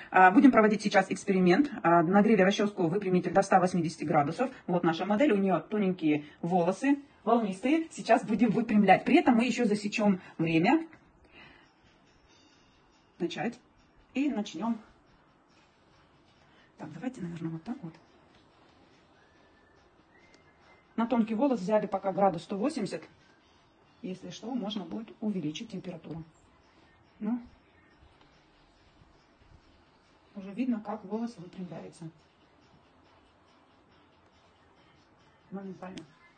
Будем проводить сейчас эксперимент. На гриле расческу выпрямитель до 180 градусов. Вот наша модель, у нее тоненькие волосы, волнистые. Сейчас будем выпрямлять. При этом мы еще засечем время. Начать. И начнем. Так, давайте, наверное, вот так вот. На тонкий волос взяли пока градус 180. Если что, можно будет увеличить температуру. Ну, уже видно, как волос выпрямляется. Моментально.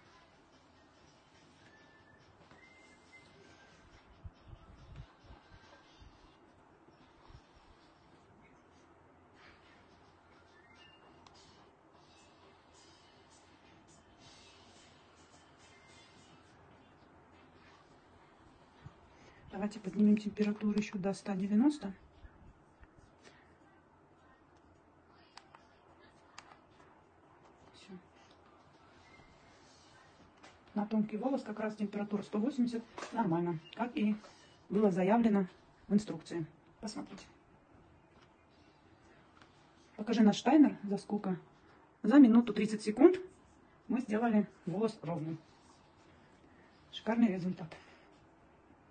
Давайте поднимем температуру еще до 190. Все. На тонкий волос как раз температура 180. Нормально. Как и было заявлено в инструкции. Посмотрите. Покажи наш таймер за сколько. За минуту 30 секунд мы сделали волос ровным. Шикарный результат.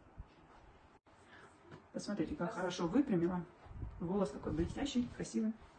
Посмотрите, как хорошо выпрямила. Волос такой блестящий, красивый.